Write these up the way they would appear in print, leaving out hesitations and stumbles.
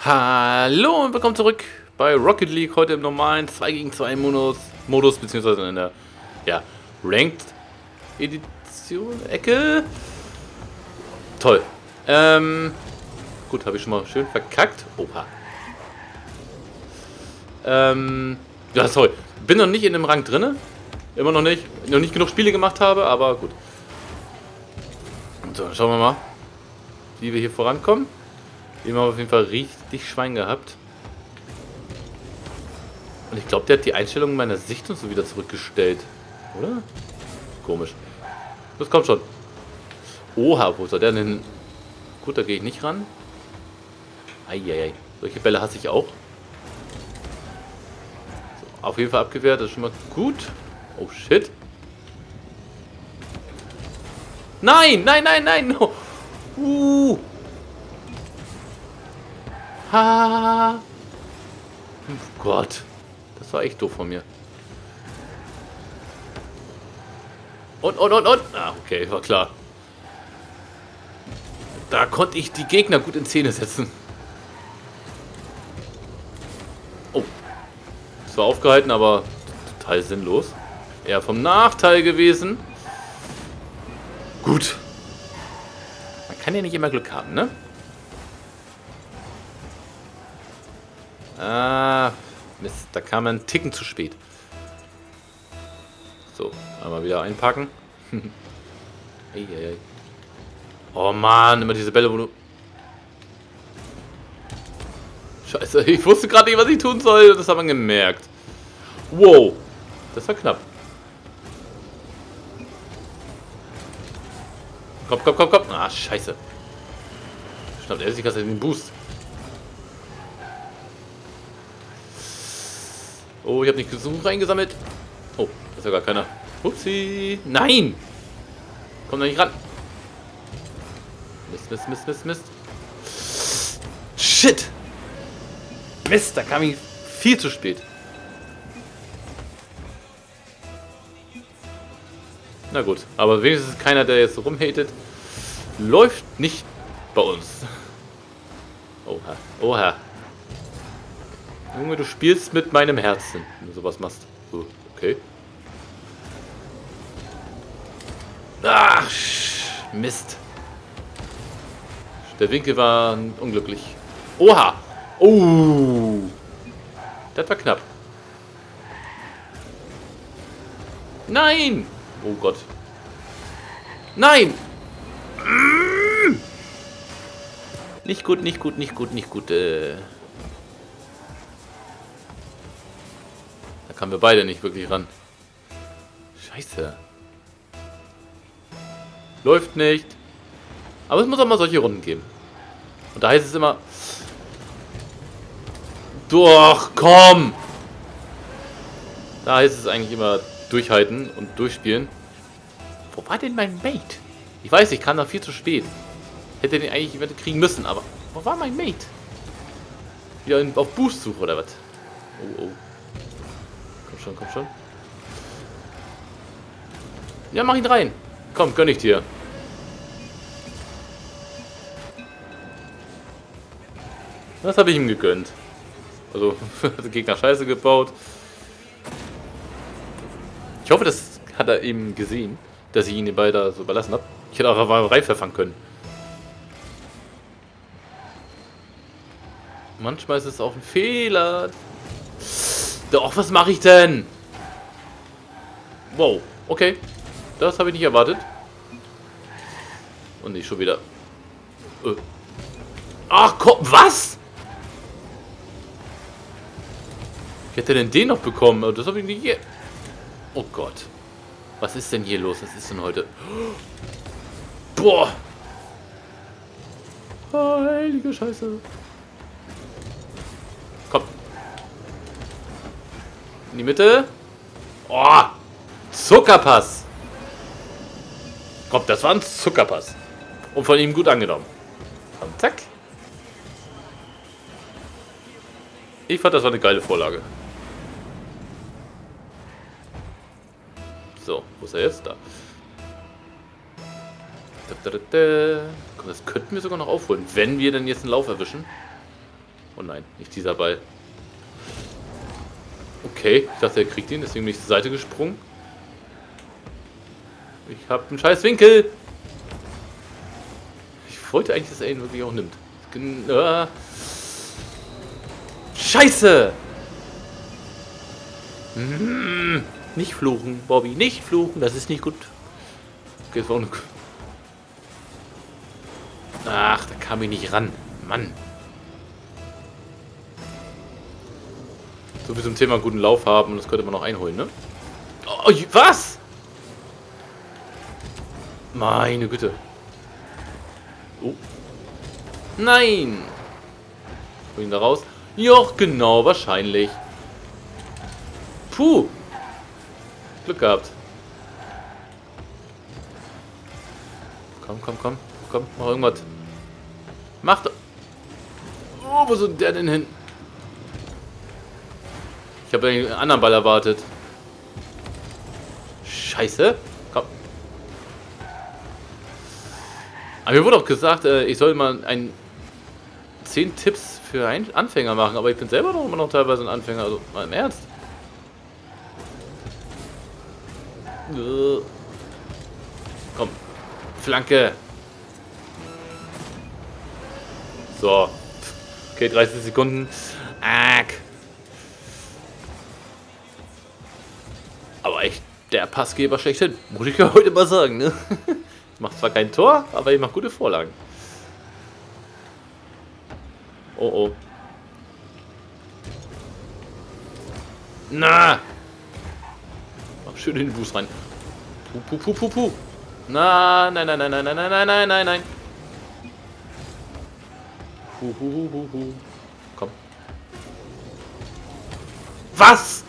Hallo und willkommen zurück bei Rocket League, heute im normalen 2 gegen 2 Modus beziehungsweise in der Ranked Edition Ecke. Toll. Gut, habe ich schon mal schön verkackt. Oha. Ja, toll. Bin noch nicht in dem Rang drinne. Immer noch nicht. Noch nicht genug Spiele gemacht habe, aber gut. So, dann schauen wir mal, wie wir hier vorankommen. Eben haben wir auf jeden Fall richtig Schwein gehabt. Und ich glaube, der hat die Einstellungen meiner Sicht und so wieder zurückgestellt. Oder? Komisch. Das kommt schon. Oha, wo soll der denn hin? Gut, da gehe ich nicht ran. Eieiei. Solche Bälle hasse ich auch. So, auf jeden Fall abgewehrt, das ist schon mal gut. Oh shit. Nein, nein, nein, nein. No. Ha! Oh Gott. Das war echt doof von mir. Und. Ah, okay, war klar. Da konnte ich die Gegner gut in Szene setzen. Oh. Das war aufgehalten, aber total sinnlos. Eher vom Nachteil gewesen. Gut. Man kann ja nicht immer Glück haben, ne? Ah, Mist, da kam ein Ticken zu spät. So, einmal wieder einpacken. Eieiei. Oh Mann, immer diese Bälle, wo du... Scheiße, ich wusste gerade nicht, was ich tun soll. Das hat man gemerkt. Wow, das war knapp. Komm. Ah, scheiße. Schnappt er sich gerade den Boost. Oh, ich habe nicht genug reingesammelt. Oh, das ist ja gar keiner. Upsi. Nein! Komm da nicht ran. Mist. Shit! Mist, da kam ich viel zu spät. Na gut, aber wenigstens keiner, der jetzt rumhatet. Läuft nicht bei uns. Oha. Junge, du spielst mit meinem Herzen, wenn du sowas machst. So, okay. Ach, Mist. Der Winkel war unglücklich. Oha! Oh! Das war knapp. Nein! Oh Gott. Nein! Nicht gut. Da kamen wir beide nicht wirklich ran. Scheiße. Läuft nicht. Aber es muss auch mal solche Runden geben. Und da heißt es immer... Doch, komm! Da heißt es eigentlich immer durchhalten und durchspielen. Wo war denn mein Mate? Ich weiß, ich kam da viel zu spät. Hätte den eigentlich kriegen müssen, aber... Wo war mein Mate? Wieder auf Boost-Suche oder was? Oh. Komm schon. Ja, mach ihn rein. Komm, gönn ich dir. Das habe ich ihm gegönnt. Also, der Gegner Scheiße gebaut. Ich hoffe, das hat er eben gesehen, dass ich ihn den Ball da so überlassen habe. Ich hätte auch reinpfeffern können. Manchmal ist es auch ein Fehler. Doch, was mache ich denn? Wow, okay. Das habe ich nicht erwartet. Und nicht schon wieder. Ach komm, was? Ich hätte denn den noch bekommen? Das habe ich nicht hier. Oh Gott. Was ist denn hier los? Was ist denn heute? Boah. Heilige Scheiße. Komm. In die Mitte. Oh. Zuckerpass. Komm, das war ein Zuckerpass. Und von ihm gut angenommen. Und zack. Ich fand, das war eine geile Vorlage. So, wo ist er jetzt? Da. Das könnten wir sogar noch aufholen, wenn wir denn jetzt einen Lauf erwischen. Oh nein, nicht dieser Ball. Okay, ich dachte, er kriegt ihn, deswegen bin ich zur Seite gesprungen. Ich habe einen scheiß Winkel. Ich wollte eigentlich, dass er ihn wirklich auch nimmt. Scheiße! Nicht fluchen, Bobby, nicht fluchen, das ist nicht gut. Okay, das war auch ach, da kam ich nicht ran. Mann. So wie zum Thema guten Lauf haben, das könnte man noch einholen, ne? Oh, was? Meine Güte. Oh. Nein! Hol ihn da raus. Joch, genau, wahrscheinlich. Puh. Glück gehabt. Komm, komm, komm. Komm, mach irgendwas. Mach doch. Oh, wo soll der denn hin? Ich habe einen anderen Ball erwartet. Scheiße. Komm. Aber mir wurde auch gesagt, ich soll mal 10 Tipps für Anfänger machen, aber ich bin selber doch immer noch teilweise ein Anfänger, also mal im Ernst. Komm. Flanke. So. Okay, 30 Sekunden. Aber echt der Passgeber schlechthin. Muss ich ja heute mal sagen, ne? Ich mach zwar kein Tor, aber ich mach gute Vorlagen. Oh oh. Na! Mach schön in den Fuß rein. Puh, puh, puh, puh, puh. Na, nein, nein, nein, nein, nein, nein, nein, nein, nein. Komm. Was?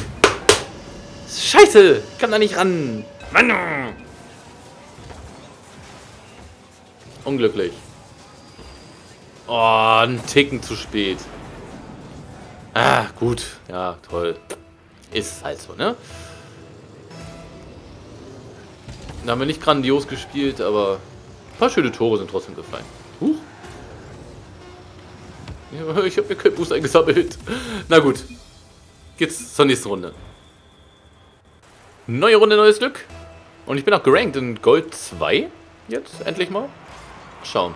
Scheiße! Ich kann da nicht ran. Mann. Unglücklich. Oh, ein Ticken zu spät. Ah, gut. Ja, toll. Ist halt so, ne? Da haben wir nicht grandios gespielt, aber ein paar schöne Tore sind trotzdem gefallen. Huch. Ich habe mir kein Boost eingesammelt. Na gut. Geht's zur nächsten Runde. Neue Runde, neues Glück. Und ich bin auch gerankt in Gold 2. Jetzt, endlich mal. Schauen.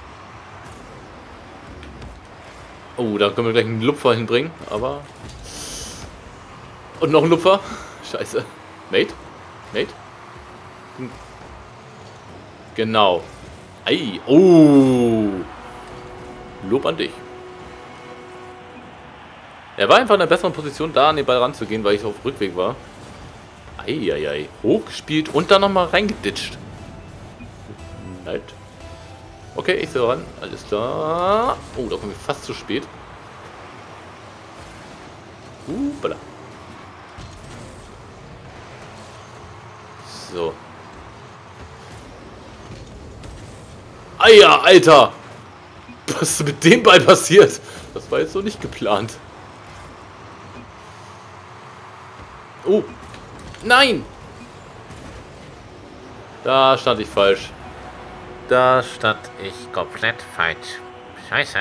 Oh, da können wir gleich einen Lupfer hinbringen, aber... Und noch einen Lupfer. Scheiße. Mate? Mate? Genau. Ei. Oh. Lob an dich. Er war einfach in einer besseren Position, da an den Ball ranzugehen, weil ich auf Rückweg war. Eieiei. Hochgespielt und dann nochmal reingeditscht. Nett. Okay, ich sehe ran. Alles klar. Oh, da kommen wir fast zu spät. Bala. So. Eier, Alter! Was ist mit dem Ball passiert? Das war jetzt so nicht geplant. Oh. Nein! Da stand ich falsch. Da stand ich komplett falsch. Scheiße.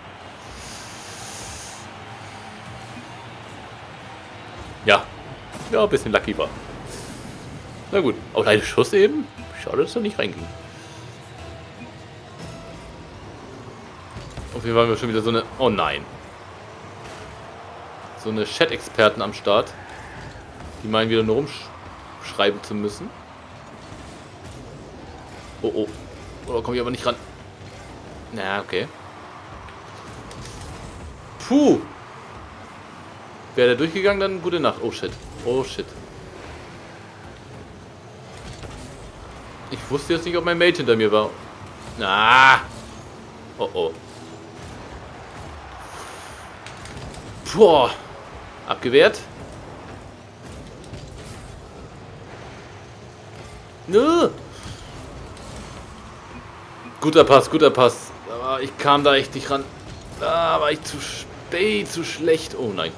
Ja. Ja, ein bisschen lucky war. Na gut. Auch ein Schuss eben. Schade, dass er nicht reinging. Auf jeden Fall haben wir schon wieder so eine... Oh nein. So eine Chat-Experten am Start. Die meinen wieder nur rumschreiben zu müssen. Oh oh. Oh, da komme ich aber nicht ran. Na, okay. Puh. Wäre der durchgegangen, dann gute Nacht. Oh shit. Oh shit. Ich wusste jetzt nicht, ob mein Mate hinter mir war. Ah. Oh oh. Boah. Abgewehrt. Nö. Guter Pass, guter Pass. Aber ich kam da echt nicht ran. Da war ich zu spät, zu schlecht. Oh nein.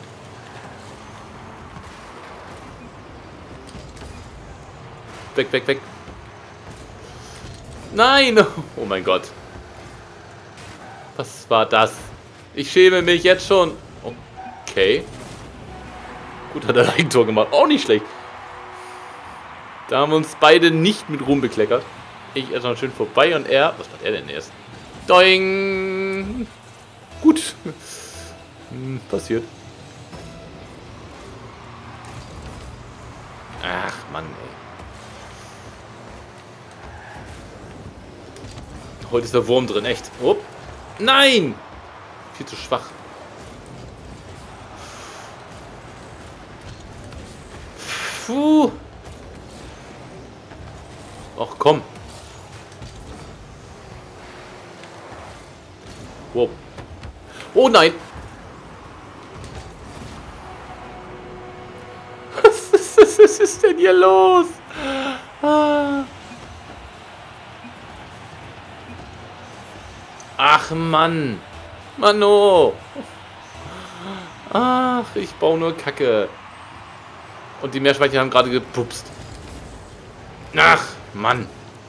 Weg, weg, weg. Nein! Oh mein Gott. Was war das? Ich schäme mich jetzt schon. Okay. Gut, hat er ein Tor gemacht. Auch nicht schlecht. Da haben wir uns beide nicht mit Ruhm bekleckert. Ich erstmal schön vorbei und er... Was macht er denn erst? Doing! Gut. Passiert. Ach, Mann, ey. Heute ist der Wurm drin, echt. Oh. Nein! Viel zu schwach. Puh. Ach, komm. Wow. Oh nein! Was ist denn hier los? Ah. Ach Mann. Mano. Ach, ich baue nur Kacke. Und die Meerschweinchen haben gerade gepupst. Ach, Mann.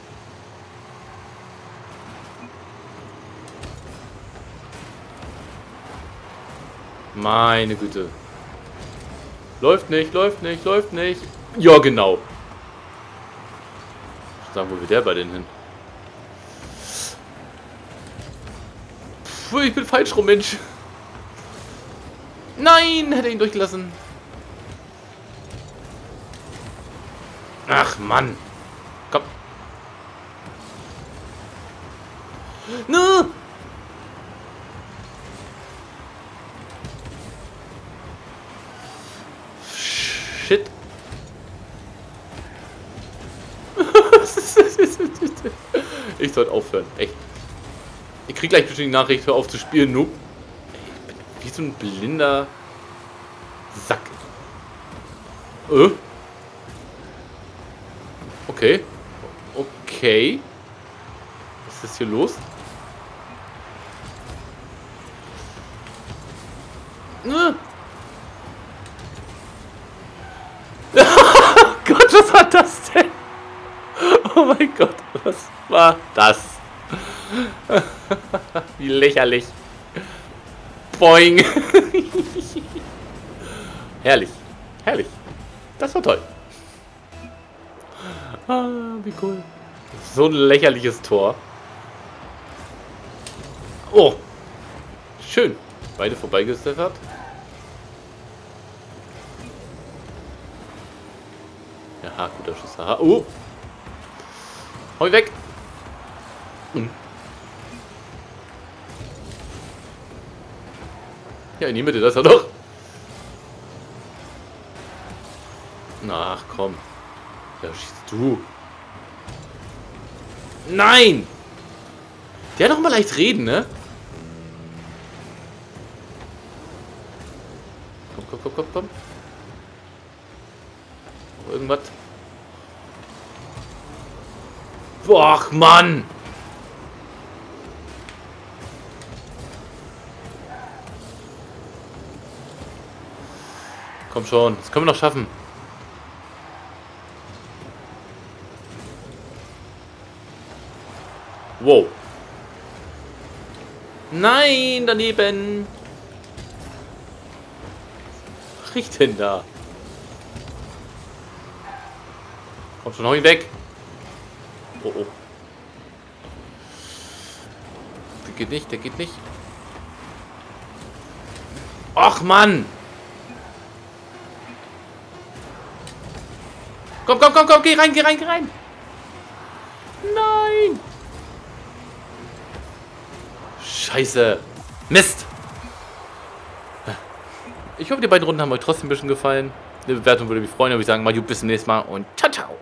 Meine Güte. Läuft nicht, läuft nicht, läuft nicht. Ja, genau. Ich sagen, wo will der bei denen hin? Puh, ich bin falsch rum, Mensch. Nein, hätte ihn durchgelassen. Ach, Mann. Komm. No. Shit. Ich sollte aufhören. Echt. Ich krieg gleich bestimmt die Nachricht, hör auf zu spielen, Noob. Ich bin wie so ein blinder Sack. Okay. Okay. Was ist hier los? Gott, was war das denn? Oh mein Gott, was war das? Wie lächerlich. Boing. Herrlich. Herrlich. Das war toll. Ah, wie cool. So ein lächerliches Tor. Oh. Schön. Beide vorbeigesteppert. Ja, guter Schuss. Aha. Oh. Hau weg. Ja, in die Mitte, das ist er doch. Ach, komm. Ja, schießt du. Nein! Der hat doch mal leicht reden, ne? Komm, komm, komm, komm, komm. Irgendwas. Boah, ach, Mann! Komm schon, das können wir noch schaffen. Wow. Nein, daneben. Was riecht denn da? Komm schon, hau ihn weg. Oh, oh. Der geht nicht, der geht nicht. Ach, Mann. Komm, komm, komm, komm, geh rein, geh rein, geh rein. Nein. Scheiße. Mist. Ich hoffe, die beiden Runden haben euch trotzdem ein bisschen gefallen. Eine Bewertung würde mich freuen. Und ich sagen, mal bis zum nächsten Mal und ciao, ciao.